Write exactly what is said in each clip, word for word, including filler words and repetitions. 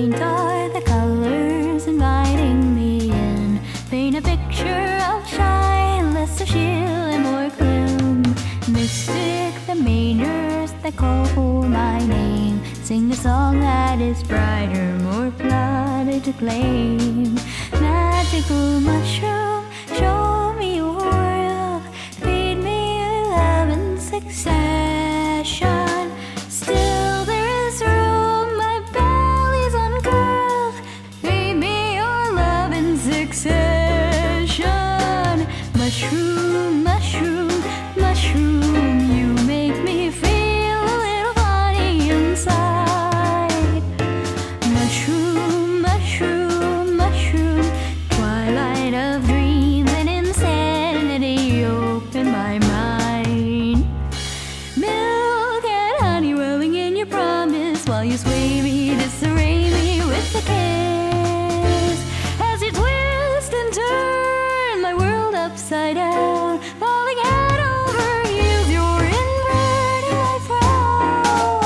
quaint are the colors inviting me in. Paint a picture of shine, less of chill and more gloom. Mystic the mangers that call my name. Sing a song that is brighter, more flooded to claim. Magical mushroom, show me your world. Feed me love in succession. Still there is room, my belly's uncurled. Feed me your love in succession. Mushroom, mushroom, mushroom, you make me feel a little funny inside. Mushroom, mushroom, mushroom, twilight of dreams and insanity, open my mind. Milk and honey welling in your promise, while you sway me, disarray me with a kiss. As you twist and turn my world upside down, falling head over heels, you're inverting my frown.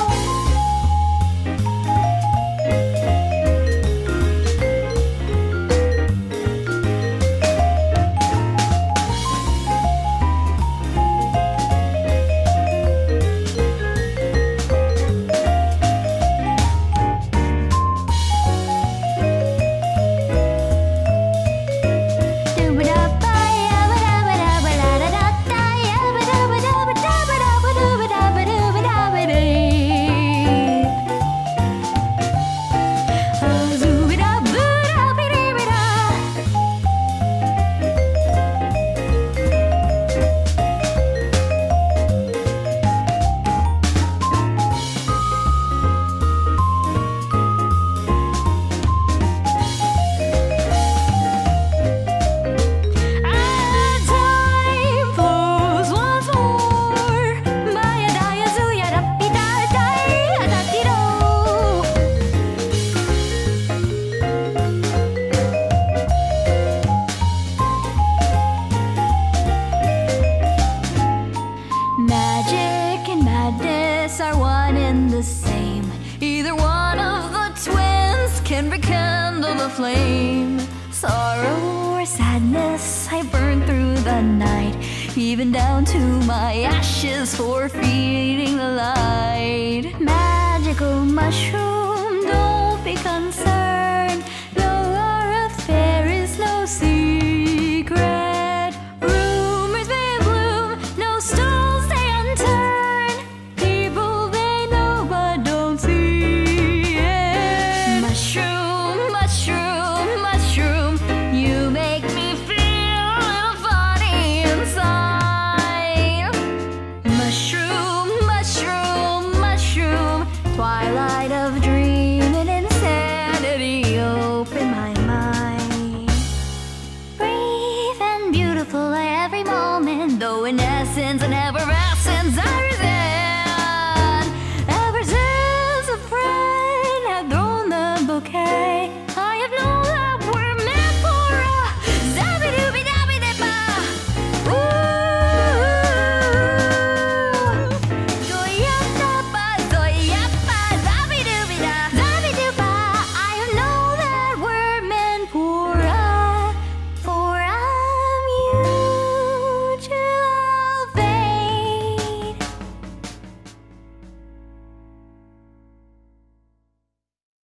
Magic and madness are one and the same. Either one of the twins can rekindle the flame. Sorrow or sadness, I burn through the night, even down to my ashes for feeding the light. Magical mushroom, don't be concerned.